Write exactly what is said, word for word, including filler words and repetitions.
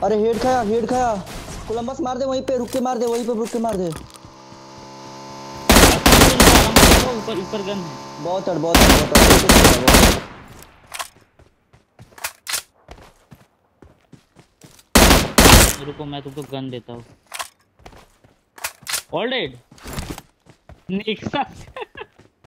अरे हेड खाया, हेड खाया। कोलंबस मार दे वहीं पे, रुक के मार दे, वहीं पे रुक के मार दे। ऊपर ऊपर गन है। बहुत अड़ बहुत अड़ बहुत अड़ बहुत। रुको मैं तुमको गन देता हूँ। All dead. निक्सा